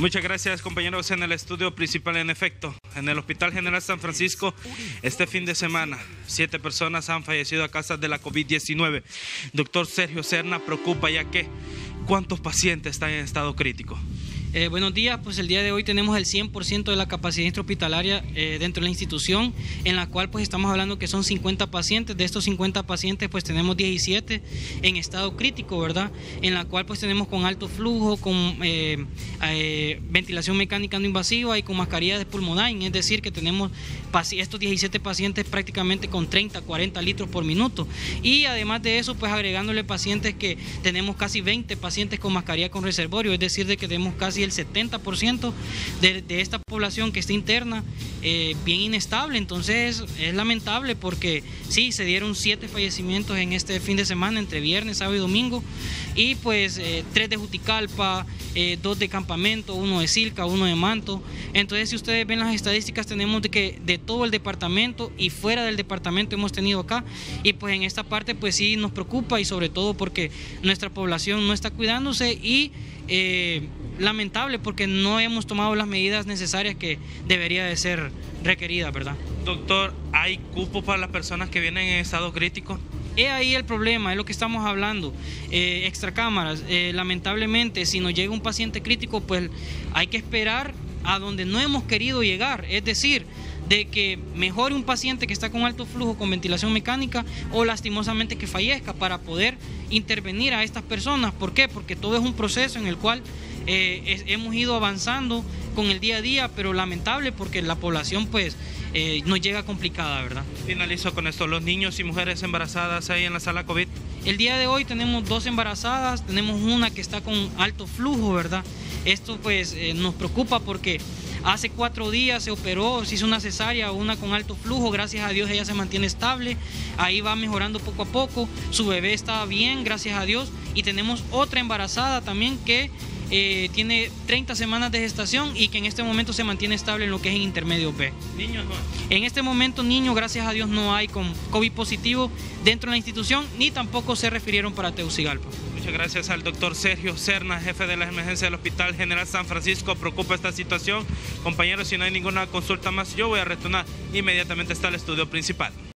Muchas gracias, compañeros. En el estudio principal, en efecto, en el Hospital General San Francisco, este fin de semana, 7 personas han fallecido a causa de la COVID-19. Doctor Sergio Serna, preocupa ya que ¿cuántos pacientes están en estado crítico? Buenos días, pues el día de hoy tenemos el 100% de la capacidad intrahospitalaria dentro de la institución, en la cual pues estamos hablando que son 50 pacientes. De estos 50 pacientes pues tenemos 17 en estado crítico, ¿verdad? En la cual pues tenemos con alto flujo, con ventilación mecánica no invasiva y con mascarilla de pulmonar, es decir que tenemos estos 17 pacientes prácticamente con 30, 40 litros por minuto, y además de eso pues agregándole pacientes que tenemos casi 20 pacientes con mascarilla con reservorio, es decir de que tenemos casi el 70% de esta población que está interna bien inestable. Entonces es lamentable porque sí, se dieron 7 fallecimientos en este fin de semana entre viernes, sábado y domingo, y pues 3 de Juticalpa, 2 de Campamento, 1 de Silca, 1 de Manto. Entonces si ustedes ven las estadísticas, tenemos de que de todo el departamento y fuera del departamento hemos tenido acá, y pues en esta parte pues sí nos preocupa, y sobre todo porque nuestra población no está cuidándose y lamentable porque no hemos tomado las medidas necesarias que debería de ser requerida, ¿verdad? Doctor, ¿hay cupo para las personas que vienen en estado crítico? Es ahí el problema, es lo que estamos hablando. Extracámaras, lamentablemente si nos llega un paciente crítico pues hay que esperar a donde no hemos querido llegar, es decir, de que mejore un paciente que está con alto flujo con ventilación mecánica o lastimosamente que fallezca para poder intervenir a estas personas. ¿Por qué? Porque todo es un proceso en el cual hemos ido avanzando con el día a día, pero lamentable porque la población pues nos llega complicada, ¿verdad? Finalizo con esto, los niños y mujeres embarazadas ahí en la sala COVID. El día de hoy tenemos 2 embarazadas, tenemos una que está con alto flujo, ¿verdad? Esto pues nos preocupa porque hace 4 días se operó, se hizo una cesárea, una con alto flujo, gracias a Dios ella se mantiene estable, ahí va mejorando poco a poco, su bebé está bien, gracias a Dios, y tenemos otra embarazada también que tiene 30 semanas de gestación y que en este momento se mantiene estable en lo que es en intermedio B. ¿Niños no? En este momento niños, gracias a Dios, no hay con COVID positivo dentro de la institución, ni tampoco se refirieron para Tegucigalpa. Muchas gracias al doctor Sergio Serna, jefe de la emergencia del Hospital General San Francisco. Preocupa esta situación. Compañeros, si no hay ninguna consulta más, yo voy a retornar inmediatamente hasta el estudio principal.